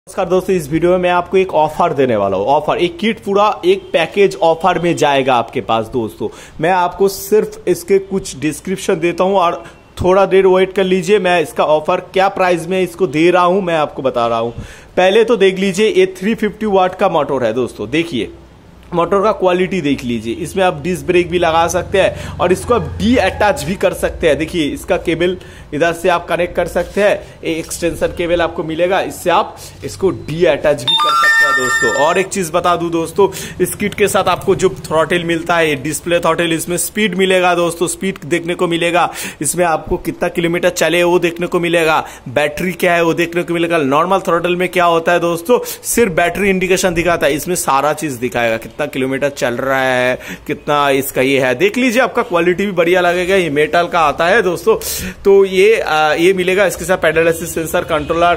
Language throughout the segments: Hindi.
नमस्कार दोस्तों, इस वीडियो में मैं आपको एक ऑफर देने वाला हूँ। ऑफर एक किट पूरा एक पैकेज ऑफर में जाएगा आपके पास। दोस्तों मैं आपको सिर्फ इसके कुछ डिस्क्रिप्शन देता हूँ और थोड़ा देर वेट कर लीजिए। मैं इसका ऑफर क्या प्राइस में इसको दे रहा हूँ मैं आपको बता रहा हूँ। पहले तो देख लीजिए, ये 350 वाट का मोटर है। दोस्तों देखिए मोटर का क्वालिटी देख लीजिए। इसमें आप डिस्क ब्रेक भी लगा सकते हैं और इसको आप डी अटैच भी कर सकते हैं। देखिए इसका केबल इधर से आप कनेक्ट कर सकते हैं, एक एक्सटेंशन केबल आपको मिलेगा, इससे आप इसको डी अटैच भी कर सकते हैं। दोस्तों और एक चीज बता दूं दोस्तों, इस किट के साथ आपको जो थ्रॉटल मिलता है, डिस्प्ले थ्रॉटल, इसमें स्पीड मिलेगा। दोस्तों स्पीड देखने को मिलेगा, इसमें आपको कितना किलोमीटर चले वो देखने को मिलेगा, बैटरी क्या है वो देखने को मिलेगा। नॉर्मल थ्रॉटल में क्या होता है दोस्तों, सिर्फ बैटरी इंडिकेशन दिखाता है, इसमें सारा चीज दिखाएगा, कितना किलोमीटर चल रहा है, कितना इसका ये है। देख लीजिए, आपका क्वालिटी भी बढ़िया लगेगा। ये मेटल का आता है दोस्तों, तो ये मिलेगा। इसके साथ pedal assist sensor, controller,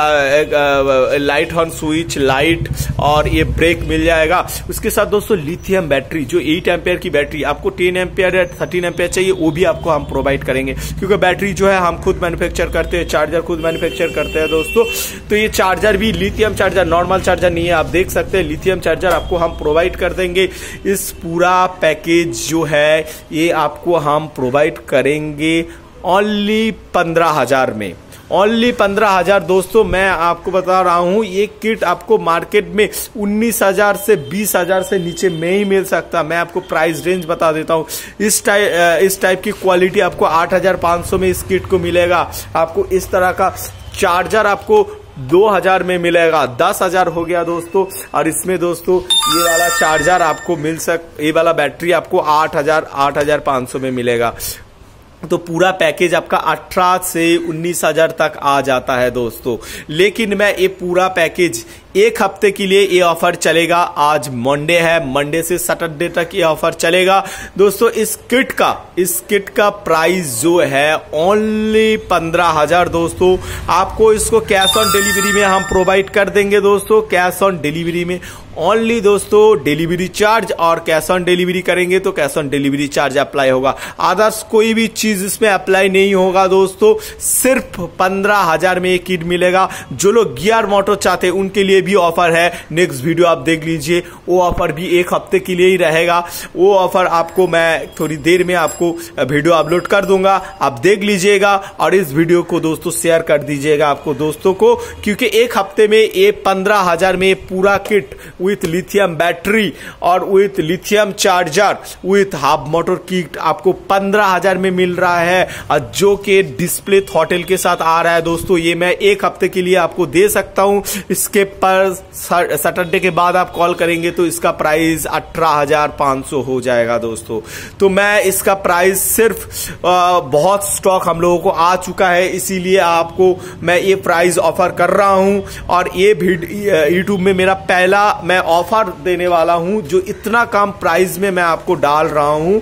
light horn switch, light और ये ब्रेक मिल जाएगा। उसके साथ दोस्तों लिथियम बैटरी, जो 8 एम्पियर की बैटरी, आपको 10 एम्पियर या 13 एम्पियर चाहिए वो भी आपको हम प्रोवाइड करेंगे, क्योंकि बैटरी जो है हम खुद मैन्युफैक्चर करते हैं, चार्जर खुद मैन्युफैक्चर करते हैं दोस्तों। तो ये चार्जर भी लिथियम चार्जर, नॉर्मल चार्जर नहीं है, आप देख सकते हैं, लिथियम चार्जर आपको हम प्रोवाइड कर देंगे। इस पूरा पैकेज जो है ये आपको हम प्रोवाइड करेंगे ओनली 15,000 में, ओनली 15,000। दोस्तों मैं आपको बता रहा हूं, ये किट आपको मार्केट में 19,000 से 20,000 से नीचे में ही मिल सकता। मैं आपको प्राइस रेंज बता देता हूं। इस टाइप की क्वालिटी आपको 8,500 में इस किट को मिलेगा। आपको इस तरह का चार्जर आपको 2,000 में मिलेगा, 10,000 हो गया दोस्तों। और इसमें दोस्तों ये वाला चार्जर आपको ये वाला बैटरी आपको 8,500 में मिलेगा। तो पूरा पैकेज आपका 18 से 19,000 तक आ जाता है दोस्तों। लेकिन मैं ये पूरा पैकेज एक हफ्ते के लिए ये ऑफर चलेगा। आज मंडे है, मंडे से सैटरडे तक ये ऑफर चलेगा दोस्तों। इस किट का प्राइस जो है ओनली 15,000 दोस्तों। आपको इसको कैश ऑन डिलीवरी में हम प्रोवाइड कर देंगे दोस्तों, कैश ऑन डिलीवरी में ओनली दोस्तों। डिलीवरी चार्ज और कैश ऑन डिलीवरी करेंगे तो cash on delivery charge apply होगा, अदर्स कोई भी चीज इसमें अप्लाई नहीं होगा दोस्तों। सिर्फ 15,000 में ये किट मिलेगा। जो लोग गियर मोटर चाहते हैं उनके लिए भी ऑफर है, नेक्स्ट वीडियो आप देख लीजिए, वो ऑफर भी एक हफ्ते के लिए ही रहेगा। वो ऑफर आपको मैं थोड़ी देर में आपको वीडियो अपलोड कर दूंगा, आप देख लीजिएगा और इस वीडियो को दोस्तों शेयर कर दीजिएगा आपको दोस्तों को, क्योंकि एक हफ्ते में ये 15,000 में पूरा किट विथ लिथियम बैटरी और with lithium charger with half motor kit आपको 15,000 में मिल रहा है, और जो कि डिस्प्ले थ्रॉटल के साथ आ रहा है दोस्तों। ये मैं एक हफ्ते के लिए आपको दे सकता हूं। इसके पर सैटरडे के बाद आप कॉल करेंगे तो इसका प्राइस 18,500 हो जाएगा दोस्तों। तो मैं इसका प्राइस सिर्फ बहुत स्टॉक हम लोगों को आ चुका है, इसीलिए आपको मैं ये प्राइस ऑफर कर रहा हूं। और ये यूट्यूब में मेरा पहला मैं ऑफर देने वाला हूं, जो इतना कम प्राइस में मैं आपको डाल रहा हूं।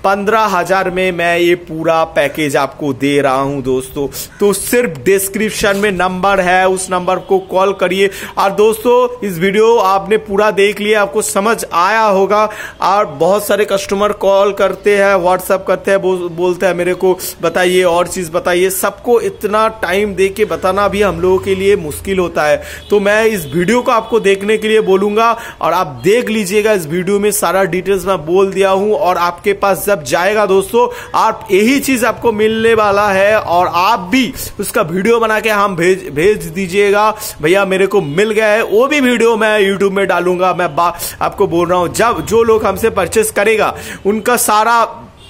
15,000 में मैं ये पूरा पैकेज आपको दे रहा हूं दोस्तों। तो सिर्फ डिस्क्रिप्शन में नंबर है, उस नंबर को कॉल करिए। और दोस्तों इस वीडियो आपने पूरा देख लिया, आपको समझ आया होगा। और बहुत सारे कस्टमर कॉल करते हैं, व्हाट्सएप करते हैं, बोलते हैं मेरे को बताइए और चीज बताइए। सबको इतना टाइम दे के बताना भी हम लोगों के लिए मुश्किल होता है। तो मैं इस वीडियो को आपको देखने के लिए बोलूंगा और आप देख लीजिएगा। इस वीडियो में सारा डिटेल्स मैं बोल दिया हूं, और आपके पास जब जाएगा दोस्तों, आप यही चीज आपको मिलने वाला है। और आप भी उसका वीडियो बना के हम भेज दीजिएगा, भैया मेरे को मिल गया है। वो भी वीडियो मैं यूट्यूब में डालूंगा। मैं आपको बोल रहा हूं, जब जो लोग हमसे परचेस करेगा उनका सारा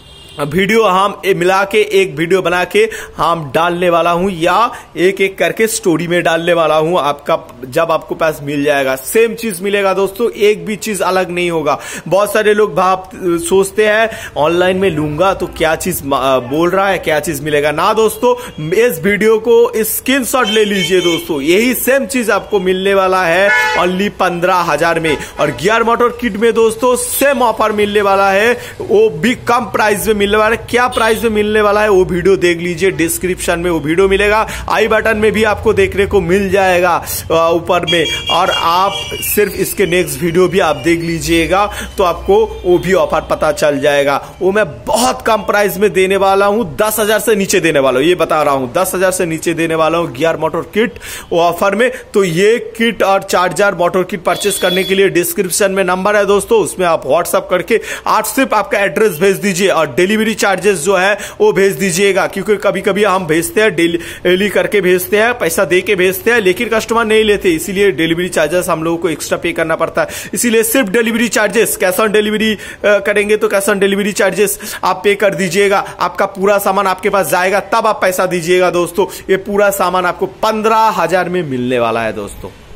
वीडियो हम मिला के एक वीडियो बना के हम डालने वाला हूं, या एक एक करके स्टोरी में डालने वाला हूं। आपका जब आपको पास मिल जाएगा सेम चीज मिलेगा दोस्तों, एक भी चीज अलग नहीं होगा। बहुत सारे लोग सोचते हैं ऑनलाइन में लूंगा तो क्या चीज बोल रहा है, क्या चीज मिलेगा ना दोस्तों। इस वीडियो को स्क्रीनशॉट ले लीजिए दोस्तों, यही सेम चीज आपको मिलने वाला है ओनली 15,000 में। और गियर मोटर किट में दोस्तों सेम ऑफर मिलने वाला है, वो भी कम प्राइस में मिलने वाला है, क्या प्राइस में मिलने वाला है वो वीडियो देख लीजिए, डिस्क्रिप्शन में वो वीडियो मिलेगा, आई बटन में भी आपको देखने को मिल जाएगा ऊपर में, और आप सिर्फ इसके नेक्स्ट वीडियो भी आप देख लीजिएगा तो आपको वो भी ऑफर पता चल जाएगा। वो मैं बहुत कम प्राइस में देने वाला हूं, 10,000 से नीचे देने वाला हूं, ये बता रहा हूं, 10,000 से नीचे देने वाला हूं गियर मोटर किट ऑफर में। तो ये किट और चार्जर मोटर किट परचेस करने के लिए डिस्क्रिप्शन में नंबर है दोस्तों, उसमें आप व्हाट्सएप करके आज सिर्फ आपका एड्रेस भेज दीजिए और डिलीवरी चार्जेस जो है वो भेज दीजिएगा, क्योंकि कभी कभी हम भेजते हैं डेली करके भेजते हैं, पैसा दे के भेजते हैं, लेकिन कस्टमर नहीं लेते, इसीलिए डिलीवरी चार्जेस हम लोगों को एक्स्ट्रा पे करना पड़ता है। इसीलिए सिर्फ delivery charges, cash on delivery करेंगे तो कैश ऑन डिलीवरी चार्जेस आप पे कर दीजिएगा, आपका पूरा सामान आपके पास जाएगा, तब आप पैसा दीजिएगा दोस्तों। ये पूरा सामान आपको 15,000 में मिलने वाला है दोस्तों।